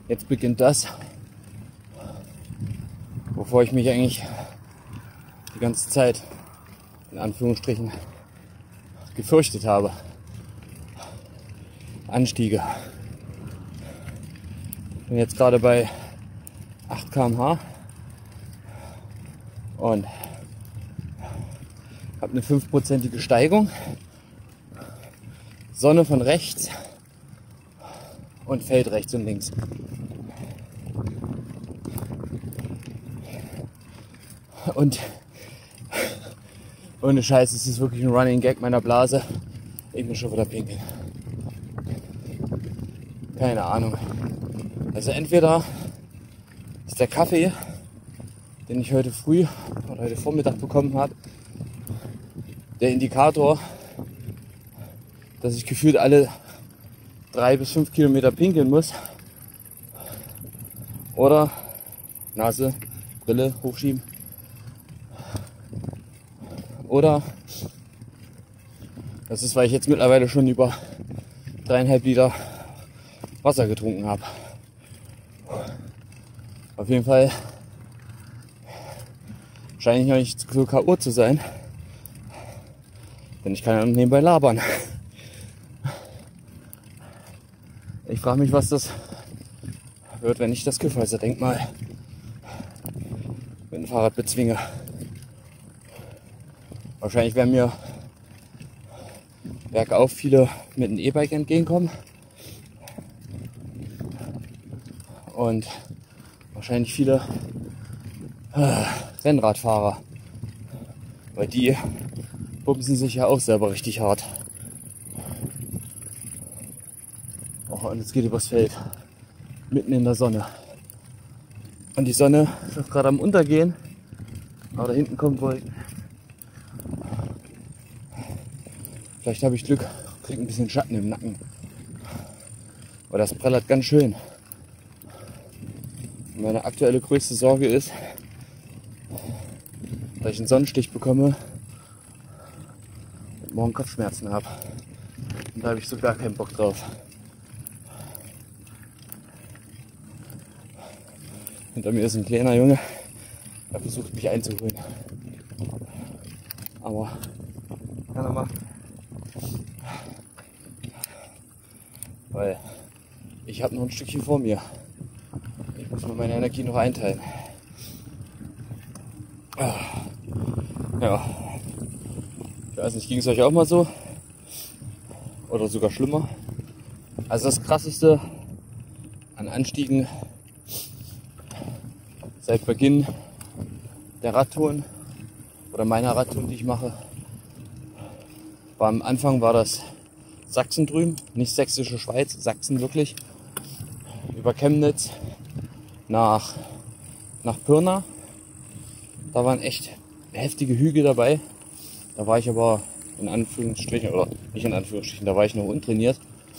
Jetzt beginnt das, wovor ich mich eigentlich die ganze Zeit, in Anführungsstrichen, gefürchtet habe. Anstiege. Ich bin jetzt gerade bei 8 km/h und habe eine 5%ige Steigung. Sonne von rechts und Feld rechts und links. Und ohne Scheiß, es ist wirklich ein Running Gag meiner Blase. Ich muss schon wieder pinkeln. Keine Ahnung. Also entweder ist der Kaffee, den ich heute früh oder heute Vormittag bekommen habe, der Indikator, dass ich gefühlt alle 3 bis 5 Kilometer pinkeln muss. Oder Nase, Brille hochschieben. Oder das ist, weil ich jetzt mittlerweile schon über 3,5 Liter Wasser getrunken habe. Auf jeden Fall scheine ich noch nicht so K.O. zu sein. Denn ich kann ja nebenbei labern. Ich frage mich, was das wird, wenn ich das Kyffhäuser-Denkmal mit dem Fahrrad bezwinge. Wahrscheinlich werden mir bergauf viele mit einem E-Bike entgegenkommen. Und wahrscheinlich viele Rennradfahrer. Weil die bumsen sich ja auch selber richtig hart. Oh, und jetzt geht übers Feld. Mitten in der Sonne. Und die Sonne ist auch gerade am Untergehen. Aber da hinten kommen Wolken. Vielleicht habe ich Glück, kriege ein bisschen Schatten im Nacken. Aber das prellert ganz schön. Und meine aktuelle größte Sorge ist, dass ich einen Sonnenstich bekomme und morgen Kopfschmerzen habe. Und da habe ich so gar keinen Bock drauf. Hinter mir ist ein kleiner Junge, der versucht mich einzuholen. Aber kann er machen. Weil ich habe noch ein Stückchen vor mir. Ich muss mir meine Energie noch einteilen. Ja. Ich weiß nicht, ging es euch auch mal so? Oder sogar schlimmer? Also das Krasseste an Anstiegen seit Beginn der Radtouren oder meiner Radtouren, die ich mache, am Anfang war das Sachsen drüben, nicht sächsische Schweiz, Sachsen wirklich, über Chemnitz nach Pirna. Da waren echt heftige Hügel dabei. Da war ich aber in Anführungsstrichen, oder nicht in Anführungsstrichen, da war ich noch untrainiert.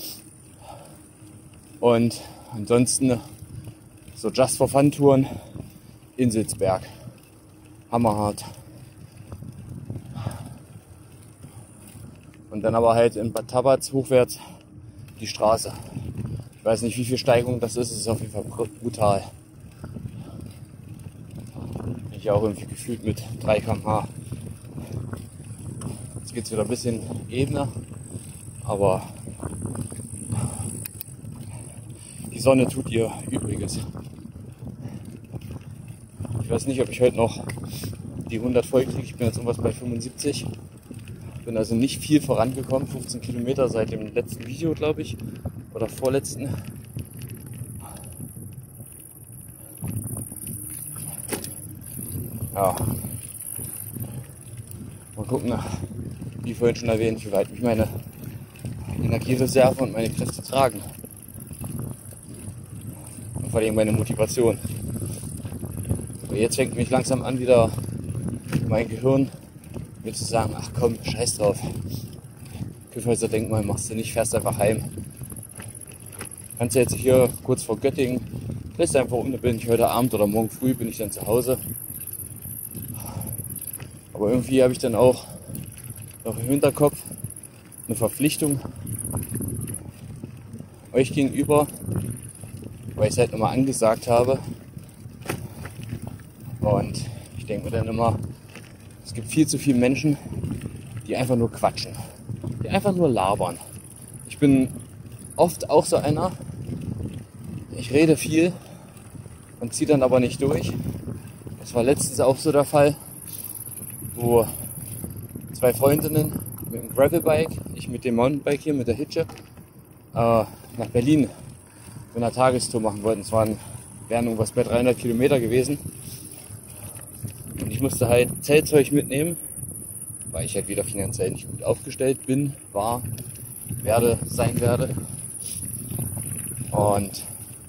Und ansonsten so Just for Fun Touren, Inselsberg, hammerhart. Und dann aber halt in Bad Tabatz hochwärts die Straße. Ich weiß nicht, wie viel Steigung das ist, es ist auf jeden Fall brutal. Ich auch irgendwie gefühlt mit 3 km/h. Jetzt geht es wieder ein bisschen ebener, aber die Sonne tut ihr Übriges. Ich weiß nicht, ob ich heute noch die 100 voll kriege. Ich bin jetzt irgendwas bei 75. Bin also nicht viel vorangekommen, 15 Kilometer seit dem letzten Video, glaube ich, oder vorletzten. Ja. Mal gucken, wie vorhin schon erwähnt, wie weit mich meine Energiereserve und meine Kräfte tragen. Und vor allem meine Motivation. Aber jetzt fängt mich langsam an, wieder mein Gehirn mir zu sagen, ach komm, scheiß drauf. Kyffhäuser-Denkmal machst du nicht, fährst einfach heim. Kannst du jetzt hier kurz vor Göttingen, lässt einfach um, da bin ich heute Abend oder morgen früh bin ich dann zu Hause. Aber irgendwie habe ich dann auch noch im Hinterkopf eine Verpflichtung euch gegenüber, weil ich es halt nochmal angesagt habe. Und ich denke mir dann immer, es gibt viel zu viele Menschen, die einfach nur quatschen, die einfach nur labern. Ich bin oft auch so einer, ich rede viel und ziehe dann aber nicht durch. Das war letztens auch so der Fall, wo 2 Freundinnen mit dem Gravelbike, ich mit dem Mountainbike hier, mit der Hitsche, nach Berlin für eine Tagestour machen wollten. Es wären irgendwas bei 300 Kilometer gewesen. Und ich musste halt Zeltzeug mitnehmen, weil ich halt wieder finanziell nicht gut aufgestellt bin, sein werde. Und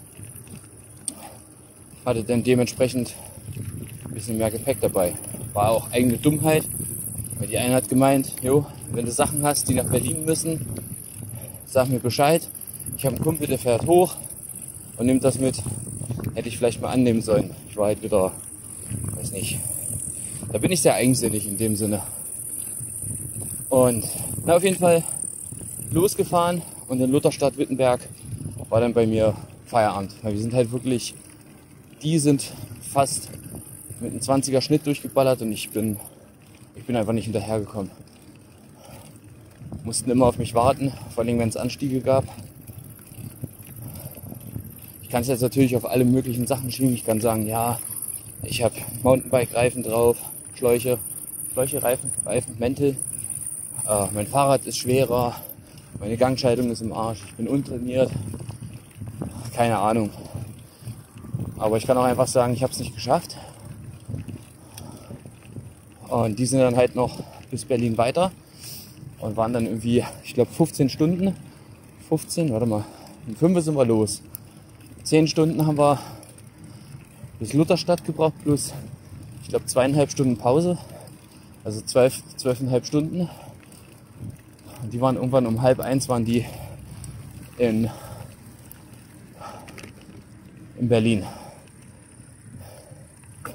hatte dann dementsprechend ein bisschen mehr Gepäck dabei. War auch eigene Dummheit, weil die eine hat gemeint, jo, wenn du Sachen hast, die nach Berlin müssen, sag mir Bescheid. Ich habe einen Kumpel, der fährt hoch und nimmt das mit. Hätte ich vielleicht mal annehmen sollen. Ich war halt wieder, weiß nicht, da bin ich sehr eigensinnig in dem Sinne. Und auf jeden Fall losgefahren und in Lutherstadt Wittenberg war dann bei mir Feierabend. Weil wir sind halt wirklich, die sind fast mit einem 20er Schnitt durchgeballert und ich bin einfach nicht hinterhergekommen. Mussten immer auf mich warten, vor allem wenn es Anstiege gab. Ich kann es jetzt natürlich auf alle möglichen Sachen schieben. Ich kann sagen, ja, ich habe Mountainbike-Reifen drauf, Schläuche, Reifen, Mäntel. Mein Fahrrad ist schwerer, meine Gangschaltung ist im Arsch, ich bin untrainiert. Keine Ahnung. Aber ich kann auch einfach sagen, ich habe es nicht geschafft. Und die sind dann halt noch bis Berlin weiter und waren dann irgendwie, ich glaube 15 Stunden. Um 5 sind wir los. 10 Stunden haben wir bis Lutherstadt gebraucht, plus ich glaube 2,5 Stunden Pause. Also 12,5 Stunden. Und die waren irgendwann um 12:30 waren die in Berlin.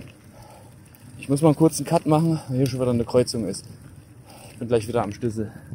Ich muss mal einen kurzen Cut machen, weil hier schon wieder eine Kreuzung ist. Ich bin gleich wieder am Schlüssel.